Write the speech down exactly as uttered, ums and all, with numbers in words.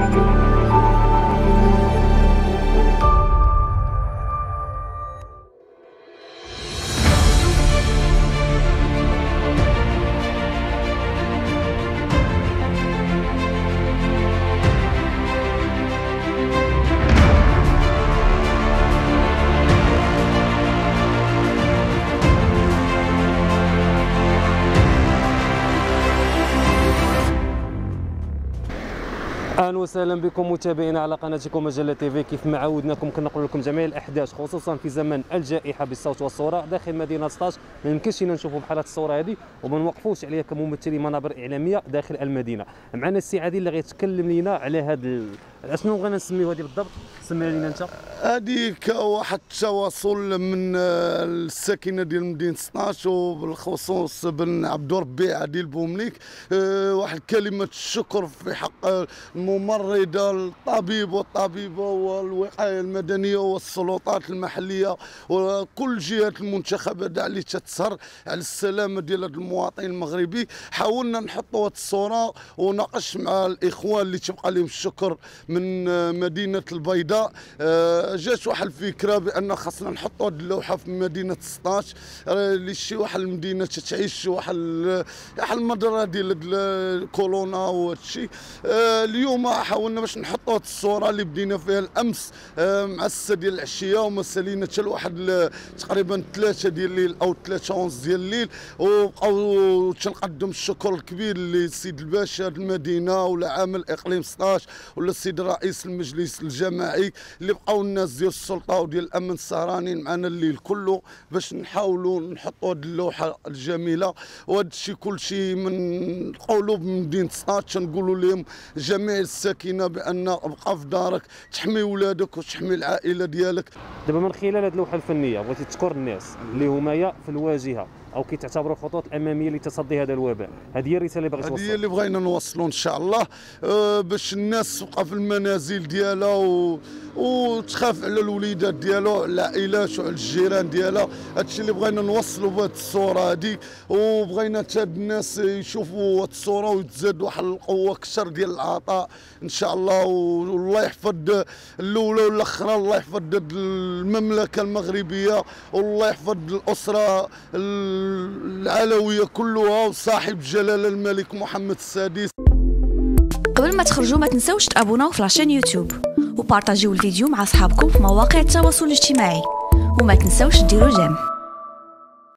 اهلا وسهلا بكم متابعينا على قناتكم مجله تيفي. كيف ما عودناكم كنقول لكم جميع الاحداث خصوصا في زمن الجائحه بالصوت والصوره داخل مدينه سطاش. ما يمكنش لينا نشوفوا بحال هذه الصوره هذه وما نوقفوش عليها كممثلين منابر اعلاميه داخل المدينه. معنا السي عادل اللي غيتكلم لينا على هذا ال... اشنو بغينا نسميو هذه بالضبط؟ سميها لينا انت. هذه كواحد التواصل من الساكنه ديال مدينه سطاش وبالخصوص بن عبد ربي عادل بومليك، واحد كلمه الشكر في حق الممرضه الطبيب والطبيبه والوقايه المدنيه والسلطات المحليه وكل الجهات المنتخبه اللي تتسهر على السلامه ديال هذا المواطن المغربي. حاولنا نحطوا هذه الصوره وناقش مع الاخوان اللي تبقى لهم الشكر من مدينه البيضاء. جات واحد الفكره بان خاصنا نحطوا هذه اللوحه في مدينه سطاش اللي شي واحد المدينه تتعيش واحد واحد المضره ديال الكورونا وهذا الشيء. اليوم حاولنا باش نحطوا هذه الصوره اللي بدينا فيها الامس مع الساعه ديال العشيه وما سالينا حتى لواحد تقريبا ثلاثه ديال الليل او ثلاثه ونص ديال الليل، وبقاو تنقدم الشكر الكبير للسيد الباشا المدينه ولا عامل اقليم سطاش ولا السيد رئيس المجلس الجماعي اللي بقاو الناس ديال السلطه وديال الامن سهرانين معنا الليل كله باش نحاولوا نحطوا هذه اللوحه الجميله. وهذا الشيء كل شيء من قلوب مدينه سطاش تنقولوا لهم جميع الساكنه بان ابقى في دارك تحمي ولادك وتحمي العائله ديالك. دابا من خلال هذه اللوحه الفنيه بغيتي تذكر الناس اللي هما في الواجهه او كيتعتبروا الخطوط الاماميه لتصدي هذا الوباء، هذه هي الرساله اللي بغيت توصل؟ هذه هي اللي بغينا نوصلوا ان شاء الله، أه باش الناس تبقى في المنازل ديالها و... وتخاف على الوليدات ديالها على العائلات وعلى الجيران ديالها. هذا الشيء اللي بغينا نوصلوا بهذه الصوره هذه، وبغينا حتى الناس يشوفوا هذه الصوره ويتزاد واحد القوه اكثر ديال العطاء ان شاء الله. والله يحفظ الاولى والاخرى، الله يحفظ المملكه المغربيه والله يحفظ الاسره العلويه كلها وصاحب جلاله الملك محمد السادس. قبل ما تخرجوا ما تنسوش تابوناو في لاشين يوتيوب وبارطاجيو الفيديو مع اصحابكم في مواقع التواصل الاجتماعي وما تنسوش ديروا جيم.